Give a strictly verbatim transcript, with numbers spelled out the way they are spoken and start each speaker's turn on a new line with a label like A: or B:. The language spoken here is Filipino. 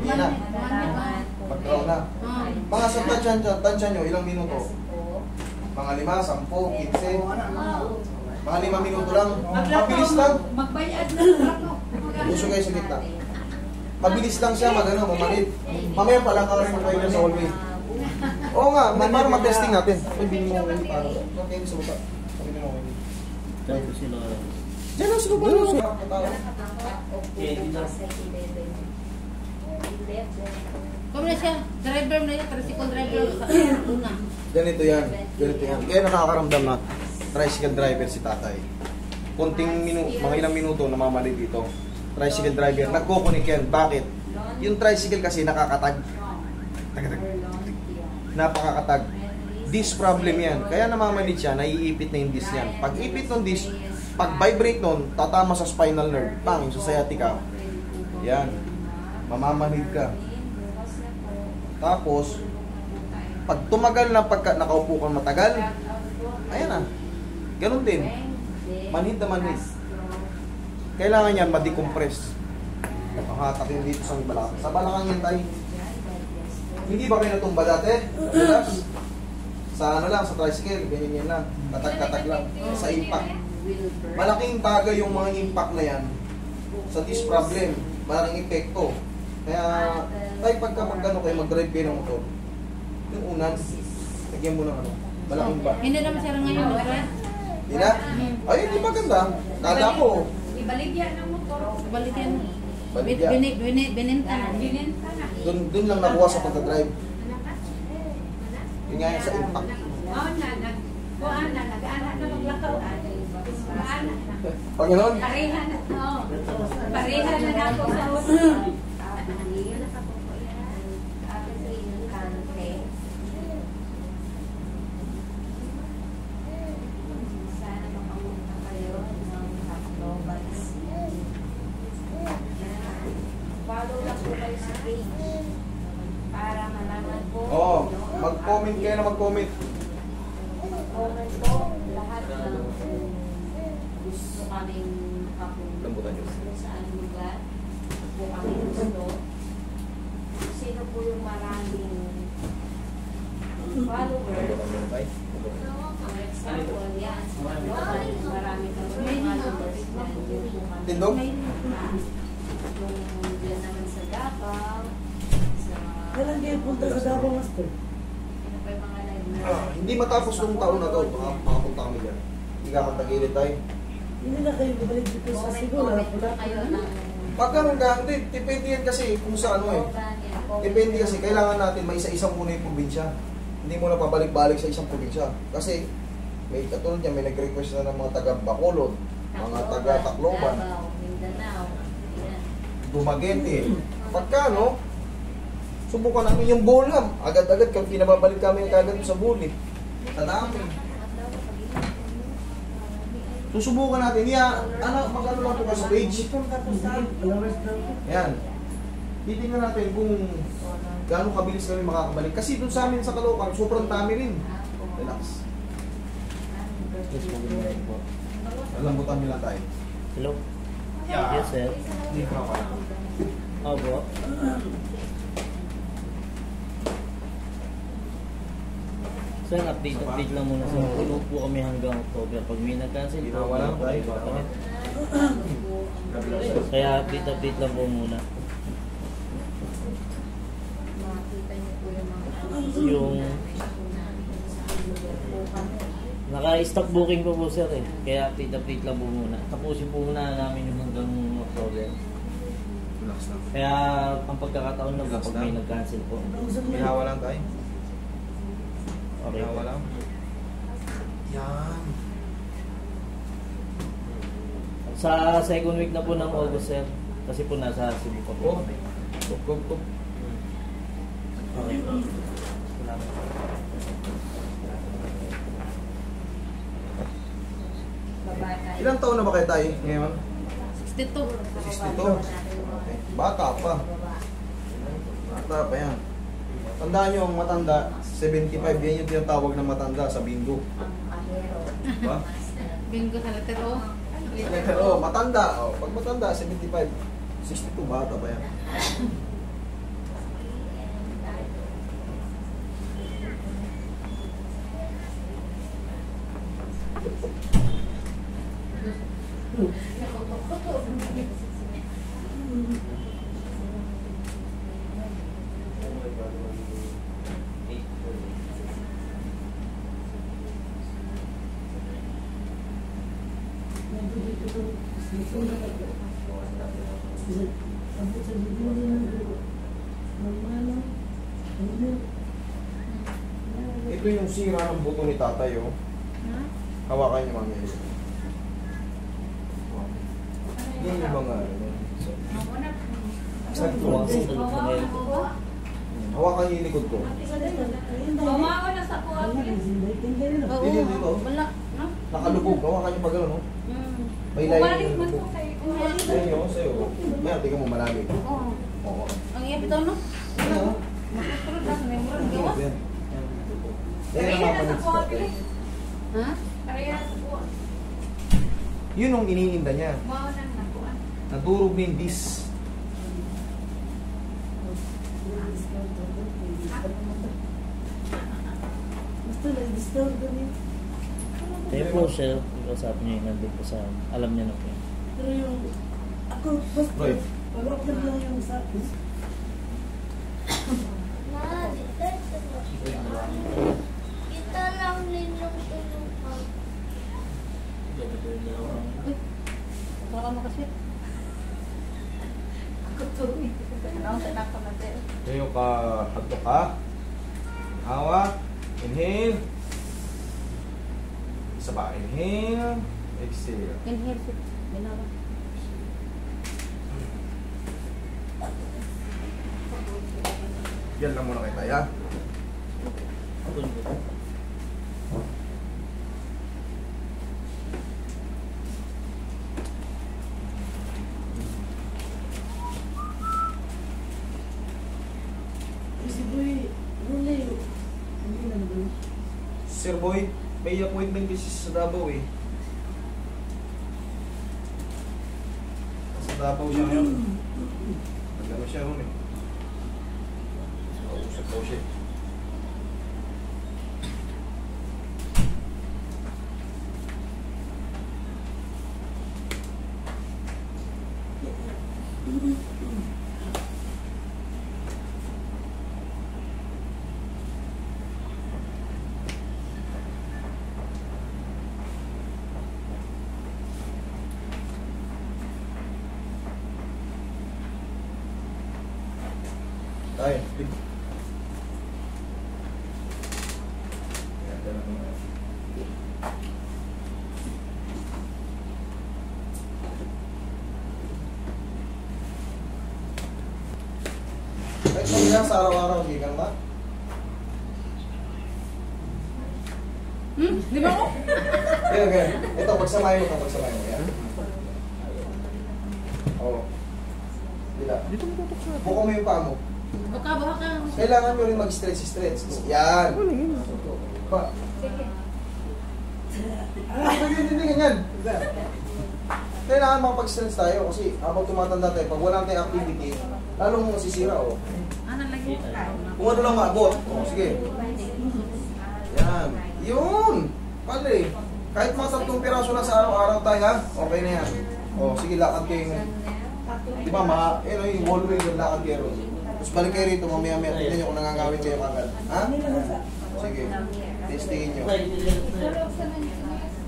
A: Hindi na. Pagkaw na. Mga sa tansya, tansya nyo, ilang minuto? Mga lima, sampu, kinse. Mga lima minuto lang. Mabilis lang.
B: Magbayad na ako.
A: Puso kayo sa gitna. Mabilis lang siya, magano, mamalit. Mamaya pala ka rin kayo sa hallway. Oo nga, para matesting natin. Ay, binin mo kayo para. Okay, sa buka. Binin mo kayo.
C: Diyan po sila.
A: Diyan lang sa buka.
B: Kung na siya, driver na yan, tricycle driver sa una.
A: Ganito yan. Ganito yan. Kaya nakakaramdam na tricycle driver si tatay. Kunting minuto, mga ilang minuto namamali dito. Tricycle driver, nagkukunik yan. Bakit? Yung tricycle kasi nakakatag. Tagatag. Napakakatag. Disc problem yan. Kaya namamalit siya, naiipit na yung disc yan. Pag ipit ng disc, pag vibrate nun, tatama sa spinal nerve, pang, sa sciatica. Yan. Mamamanid ka. Tapos, pag tumagal na pagka nakaupo kang matagal, ayan na. Ganun din. Manhid na manhid. Kailangan yan ma-decompress. Makatak yun dito sa balakang. Sa balakang yan tayo. Hindi ba kayo natumba dati? Relax. Sa ano lang, sa tricycle, ganyan yan lang. Katag-katag lang. Sa impact. Malaking bagay yung mga impact na yan. Sa disc problem, malaking epekto. Kaya, tayo pagka magkano kayo, mag-drive kayo ng motor. Yung unan, lagyan mo ng ano, malaking ba.
B: Hindi naman siya ngayon, okay?
A: Hindi na? Ay, hindi maganda. Kala ko.
B: Ibaligyan ng motor. Ibaligyan.
A: Baligya.
B: Bininta na. Bininta na.
A: Doon, doon lang nakuha sa pagka-drive. Yun nga yung sa impact.
B: Oo na, nagkuhan na, nag-anak na maglakaw. Nag-anak na.
A: Panginoon?
B: Pareha na. Oo. Pareha na na ako sa hospital.
D: Follow lang po kayo sa page para malaman po.
A: Oo, mag-comment kayo na mag-comment.
D: Comment po lahat ng gusto kaming
A: Lambutan nyo.
D: kung saan lugar po kami gusto. Sino po yung maraming followers. Ang example yan. Marami kami followers. Yan yung po kami.
A: Tindog?
D: Yung dyan naman sa Davao, sa...
E: Kailan kayo punta sa Davao, Master?
D: Ano pa yung mga live na...
A: Ah, hindi matapos nung taon na to, baka makapunta kami dyan. Hindi ka katagilid tayo.
E: Hindi na kayo bumalik dito sa
D: Comment,
E: Cebu,
D: comment
E: na
D: po kayo ng...
A: Pag ganun ka, hindi, depende yan kasi kung sa ano eh. Depende kasi, kailangan natin may isa-isang muna yung probinsya. Hindi mo na pabalik-balik sa isang probinsya. Kasi, may katulad niya, may nag-request na ng mga taga-Bacolod, mga taga-Tacloban,
D: Davao, Mindanao. Yan.
A: Dumaguete. Pagka, no, subukan namin yung bulam. Agad-agad, kung pinababalik kami kagad sa bulit. Sa dami. Susubukan natin. Yeah, ano, mag-ano lang po ka sa page. Yan. Titingnan natin kung gaano kabilis kami makakabalik. Kasi doon sa amin sa Caloocan, sobrang dami rin. Relax. Alambutan nyo lang tayo.
C: Hello?
A: Yeah.
C: Yes, sir.
A: Hindi ka pa.
C: Opo. Sir, update, update lang muna sir. Puno po kami hanggang October. Pag may nag-cancel po,
A: Ginawa lang tayo.
C: babalik. Kaya update, update lang po muna.
D: Makita niyo po yung mga...
C: Yung naka-stock booking po po sir eh. Kaya update, update lang po muna. Tapusin po muna namin yung hanggang October.
A: Relax lang.
C: Kaya ang pagkakataon lang po pag may nag-cancel po.
A: Ginawa lang tayo.
C: Okay po.
A: Ginawa lang. Yan.
C: Sa second week na po ng August sir. Kasi po nasa Cebu pa po
A: Oh.
C: kami.
A: Go, go, go.
C: Okay po. Salamat po.
D: Babata.
A: Ilang taon na ba kayo tayo ngayon?
B: sixty-two.
A: sixty-two. Okay. Bata pa. Bata pa yan. Tandaan nyo, ang matanda, seventy-five. Yan yung tinatawag na matanda sa bingo. Diba?
B: Bingo sa letter O.
A: Pero matanda. Oh, pag matanda, seventy-five. sixty-two, bata pa yan.
E: Abot sa bibig niya. Mamano. Ano?
A: Ito yung sira ng buto ni tatay, oh.
B: Ha?
A: Hawakan niyo mami. Yan yung mga ano. Saan
C: Buwang
A: ko?
C: sa tulog na ngayon.
A: Hawakan niyo yung likod ko.
D: Bawa ko na sa po ako.
B: Oo.
A: Dito, dito.
B: Wala. No?
A: Nakalubog. Hawakan niyo pa gano'n, no?
B: Mm.
A: May layo
D: Bumalik
A: yung
D: man po
A: lubog.
D: kayo.
A: Sa'yo, sa'yo. Yan, tingnan mo malalim.
B: Oo.
A: Oo.
B: Ang iya bitaw no?
A: Ano?
B: Matutulog na sa memory. Gawa?
A: Yan. Yan
D: Kaya
A: ang
D: na
A: mapanis
D: sa po
A: tatay.
D: ako.
B: Ha?
D: Kaya sa po.
A: Yun ang iniinda niya.
D: Bawa na na po.
A: Nadurog na yung disc.
E: Gusto na, disturb kami.
C: Tayo po siya, kausap niyo yung nandun po sa, alam niya na po. yun.
E: Pero yung, ako, basta,
A: Right.
E: pag-open lang yung sa akin.
F: Kita lang din yung tulungan.
B: Baka makasweet.
D: Ako tuloy. Ano sa nakamatay?
A: Tayo ka, hagto ka. Hawak. Inhale. Isa pa. Inhale. Exhale.
B: Inhale sit. Ginawa.
A: Yan lang muna kay Taya.
C: Tulog po.
E: Si Boy, ano na yun? Hindi na naman.
A: Sir Boy, may appointment kasi sa Davao eh. Sa Davao siya ngayon. Nagano siya ron eh. Usap daw siya. Tay, tig. Yan, yan ang- Kahit mamaya sa araw-araw, hindi ka ba?
B: Hmm? Di ba ako?
A: Kaya, kaya. Ito, pagsamahin mo ito, pagsamahin mo. Yan. Oo. Dila. Dito mo tutok sa... Buka mo yung paa mo.
B: Baka, baka.
A: Kailangan nyo rin mag-stretch-stretch. Yan. Pa.
D: Sige.
A: Ah, hindi, hindi, ganyan. Kailangan makapag-stretch tayo kasi habang tumatanda tayo, pag wala tayong activity, lalong masisira, oh.
B: Ano lagi?
A: Kung ano lang maabot. Oh, sige. Yan. Yun! Pali. Kahit mga tatlong piraso lang sa araw-araw tayo, ha? Okay na yan. Oh, sige, lakad kayo. Di ba, ma, eh, no, yung wall way, lakad kayo. Tapos balik kayo rito, mamaya-maya. Tignan nyo kung nangangawin kayo kagad. Ha? Sige. Testingin nyo.
D: Pero sa nangyayari.